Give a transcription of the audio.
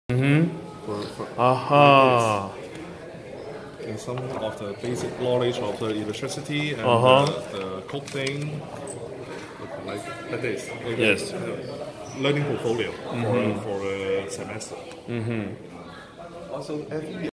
For Aha. and some of the basic knowledge of the electricity and the coding, like this. Yes. Learning portfolio for a semester. Also, every